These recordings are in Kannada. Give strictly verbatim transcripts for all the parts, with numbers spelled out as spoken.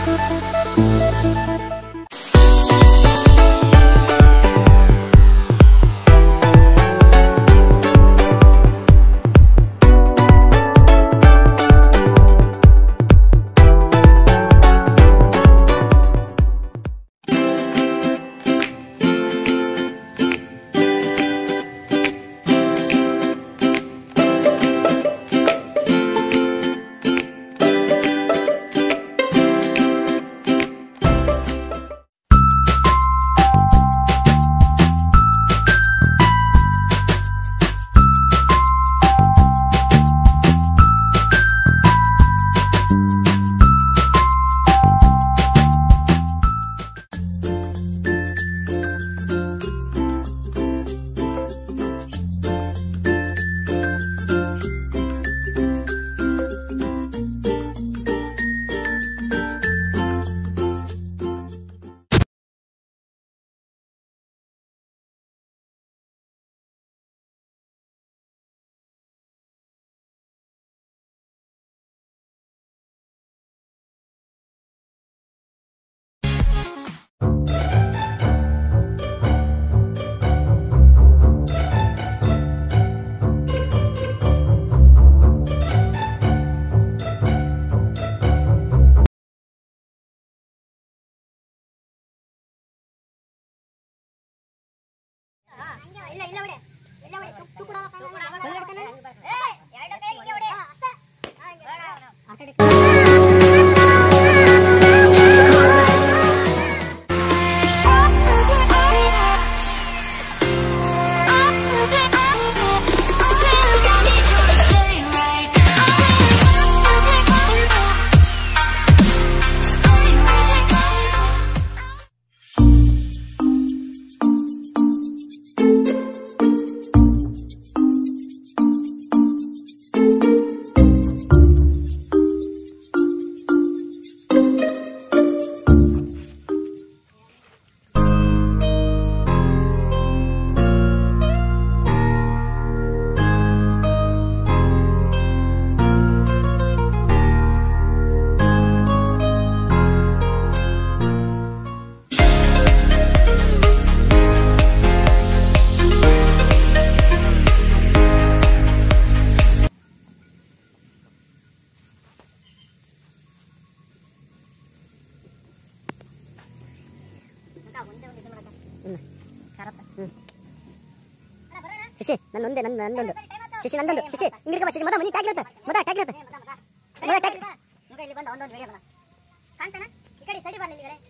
ಶಿಶಿ ನನ್ನೊಂದೇ ನನ್ನ ನನ್ನೊಂದು ಶಿಶಿ ನಂದೊಂದು ಶಿಶಿ ಇಂಗಿಡ್ಕ ಬಾ ಶಿಶಿ ಮೊದ ಮನಿ ಟ್ಯಾಗ್ ಇರುತ್ತೆ ಮೊದ ಟ್ಯಾಗ್ ಇರುತ್ತೆ ಮೊದ ಟ್ಯಾಗ್ ಈಗ ಇಲ್ಲಿ ಬಂದ ಒಂದೊಂದು ವಿಡಿಯೋ ಬನ ಕಾಣ್ತಾನ ಈ ಕಡೆ ಸೈಡ್ ಬರಲಿ ಇಲ್ಲಿ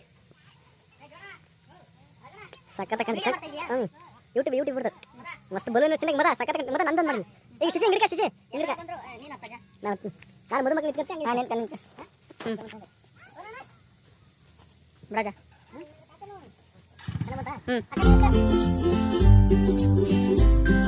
ಸಕ್ಕತ್ತ ಕಂತ ಹ್ಮ್ ಯೂಟ್ಯೂಬ್ ಯೂಟ್ಯೂಬ್ ಬಿಡ್ತದೆ ಮಸ್ತ್ ಬಲೂನ್ ಚೆನ್ನಾಗಿ ಮೊದ ಸಕ್ಕತ್ತ ಮೊದ ನಂದೊಂದು ಮಾಡಿ ಈಗ ಶಿಶಿ ಇಂಗಿಡ್ಕ ಶಿಶಿ ಇಂಗಿಡ್ಕ ನೀನು ಅಪ್ಪಜ ನಾನು ನಾನು ಮೊದ ಮಕ್ಕಳು ಇಟ್ಕೊಳ್ತೀನಿ ನಾನು ನಿಂತ ನಿಂತ ಹ್ಮ್ ಬ್ರಾಜ ಹ್ಮ್ ಹ್ಮ್